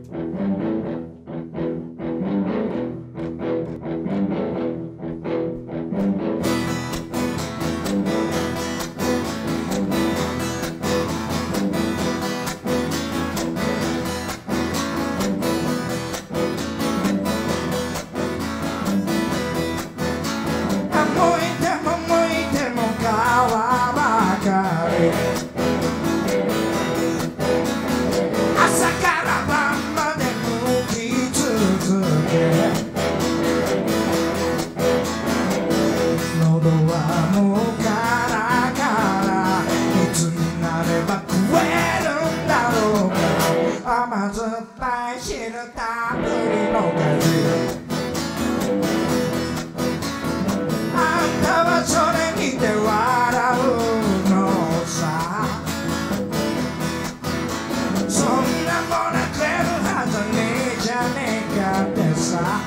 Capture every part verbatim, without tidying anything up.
甘酸っぱい汁たっぷりの果汁、あんたはそれ見て笑うのさ。そんなものくれるはずねえじゃねえかってさ。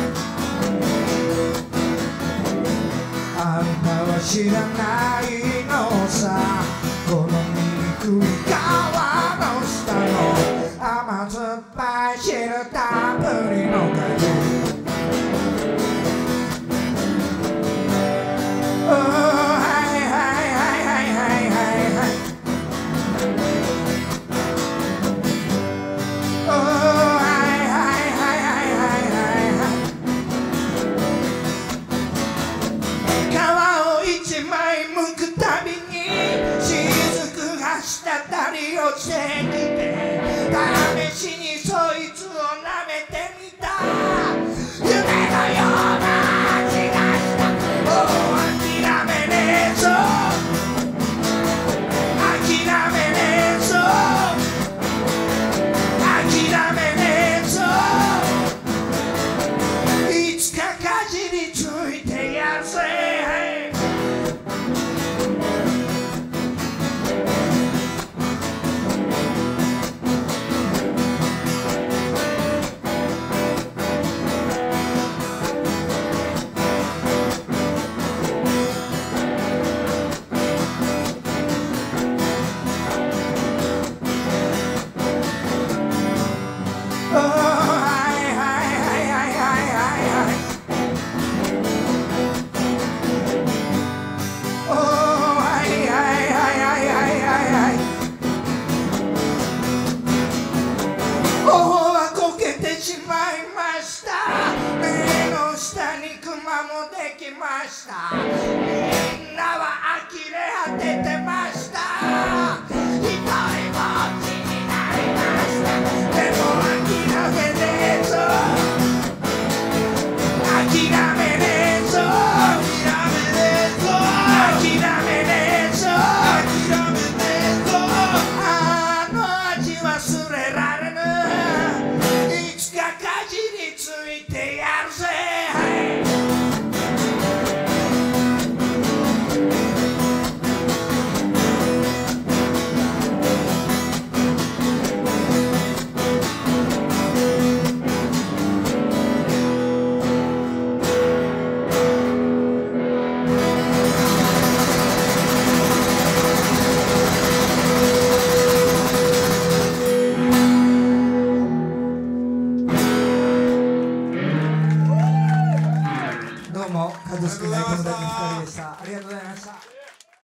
あんたは知らないのさ、この醜い川の下の甘酸っぱい汁たっぷりの果汁、おーはいはいはいはいはいはいはい、おーはいはいはいはいはいはい、皮を一枚剥くたびに雫が滴り落ちてきて、試しにそいつを舐めてみた。夢のような気がした。もう諦めねえぞ、諦めねえぞ、諦めねえぞ、いつかかじりついてやるぜ。目の下にクマもできました。